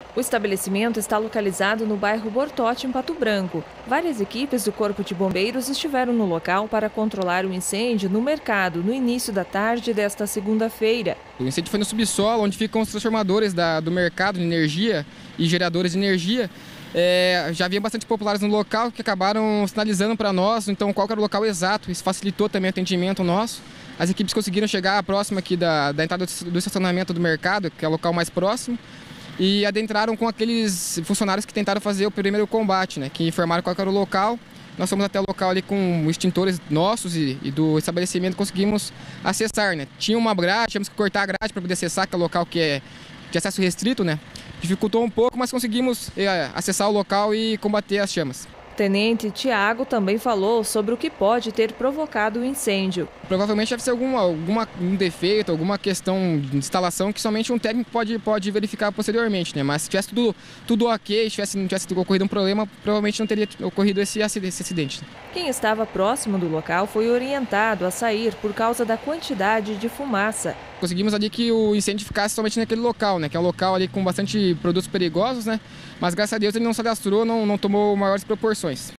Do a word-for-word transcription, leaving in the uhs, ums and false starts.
O estabelecimento está localizado no bairro Bortote, em Pato Branco. Várias equipes do Corpo de Bombeiros estiveram no local para controlar o incêndio no mercado no início da tarde desta segunda-feira. O incêndio foi no subsolo, onde ficam os transformadores da, do mercado de energia e geradores de energia. É, já havia bastante populares no local que acabaram sinalizando para nós, então qual era o local exato. Isso facilitou também o atendimento nosso. As equipes conseguiram chegar próximo aqui da, da entrada do estacionamento do mercado, que é o local mais próximo, e adentraram com aqueles funcionários que tentaram fazer o primeiro combate, né, que informaram qual era o local. Nós fomos até o local ali com extintores nossos e, e do estabelecimento, conseguimos acessar, né. Tinha uma grade, tínhamos que cortar a grade para poder acessar aquele local que é de acesso restrito, né. Dificultou um pouco, mas conseguimos é, acessar o local e combater as chamas. Tenente Tiago também falou sobre o que pode ter provocado o incêndio. Provavelmente deve ser algum, alguma, um defeito, alguma questão de instalação que somente um técnico pode, pode verificar posteriormente, né? Mas se tivesse tudo, tudo ok, se tivesse, não tivesse ocorrido um problema, provavelmente não teria ocorrido esse acidente. Quem estava próximo do local foi orientado a sair por causa da quantidade de fumaça. Conseguimos ali que o incêndio ficasse somente naquele local, né? Que é um local ali com bastante produtos perigosos, né? Mas graças a Deus ele não se alastrou, não, não tomou maiores proporções.